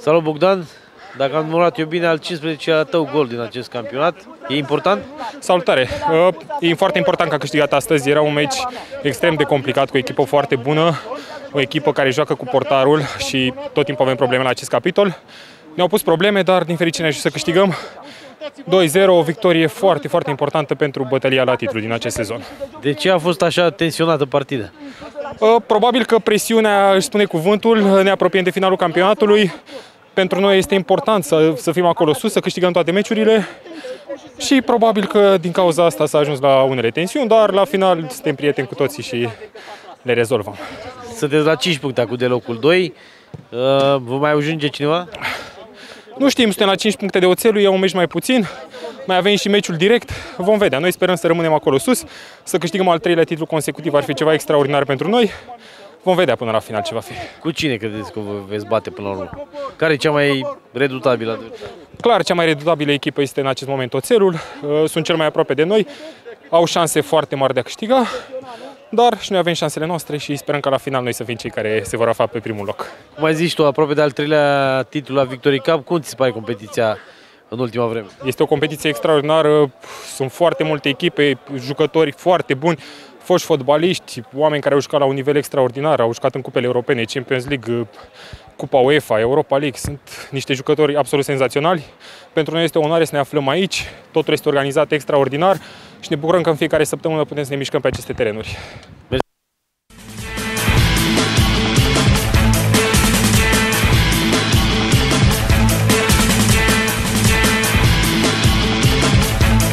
Salut Bogdan, dacă am numărat eu bine, al 15-lea tău gol din acest campionat. E important? Salutare! E foarte important că a câștigat astăzi. Era un meci extrem de complicat, cu o echipă foarte bună, o echipă care joacă cu portarul și tot timpul avem probleme la acest capitol. Ne-au pus probleme, dar din fericire ne-a ajuns să câștigăm. 2-0, o victorie foarte, foarte importantă pentru bătălia la titlu din acest sezon. De ce a fost așa tensionată partida? Probabil că presiunea își spune cuvântul, ne apropiem de finalul campionatului. Pentru noi este important să fim acolo sus, să câștigăm toate meciurile și probabil că din cauza asta s-a ajuns la unele tensiuni, dar la final suntem prieteni cu toții și le rezolvăm. Sunteți la 5 puncte acum de locul 2. Vă mai ajunge cineva? Nu știm, suntem la 5 puncte de oțelul, e un meci mai puțin, mai avem și meciul direct, vom vedea. Noi sperăm să rămânem acolo sus, să câștigăm al 3-lea titlu consecutiv, ar fi ceva extraordinar pentru noi. Vom vedea până la final ce va fi. Cu cine credeți că vă veți bate până la urmă? Care e cea mai redutabilă? Clar, cea mai redutabilă echipă este în acest moment oțelul, sunt cel mai aproape de noi, au șanse foarte mari de a câștiga, dar și noi avem șansele noastre și sperăm că la final noi să fim cei care se vor afla pe primul loc. Cum ai zis tu, aproape de al 3-lea titlu la Victory Cup, cum ți se pare competiția în ultima vreme? Este o competiție extraordinară, sunt foarte multe echipe, jucători foarte buni, foști fotbaliști, oameni care au jucat la un nivel extraordinar, au jucat în cupele europene, Champions League, Cupa UEFA, Europa League, sunt niște jucători absolut senzaționali. Pentru noi este o onoare să ne aflăm aici, totul este organizat extraordinar și ne bucurăm că în fiecare săptămână putem să ne mișcăm pe aceste terenuri.